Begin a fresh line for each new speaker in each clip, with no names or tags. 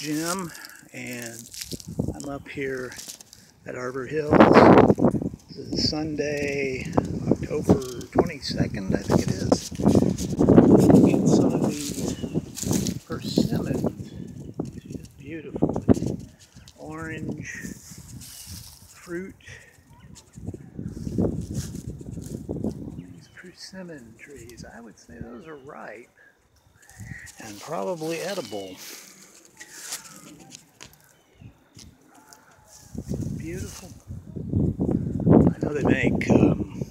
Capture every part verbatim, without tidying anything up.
Jim, and I'm up here at Arbor Hills. This is Sunday, October twenty-second, I think it is. Looking at some of these persimmons. It's just beautiful. Orange fruit. These persimmon trees, I would say those are ripe and probably edible. Beautiful. I know they make um,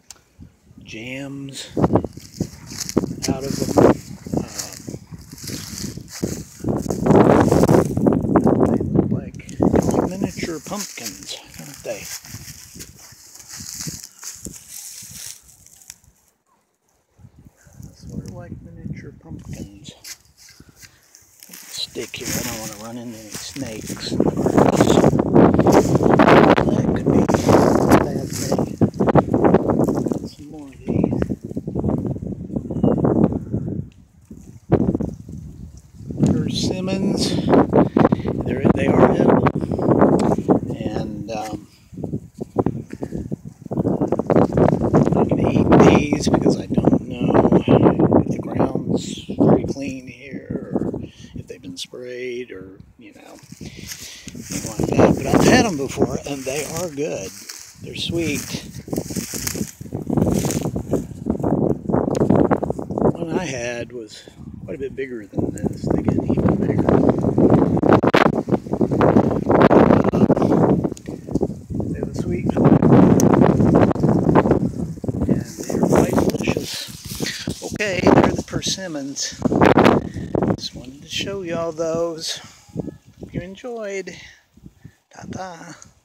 jams out of them. Um, they look like miniature pumpkins, aren't they? Sort of like miniature pumpkins. Stick here, I don't want to run into any snakes. That could be a bad thing. Got some more of these. Persimmons. They're, they are edible. And um, I'm not going to eat these because I don't know if the ground's very clean here or if they've been sprayed or, you know, anything like that. But I've had them before and they are good. They're sweet. One I had was quite a bit bigger than this. They get even bigger. Uh, they have a sweet flavor. And they're quite delicious. Okay, they're the persimmons. Just wanted to show y'all those. Hope you enjoyed. Ta-ta.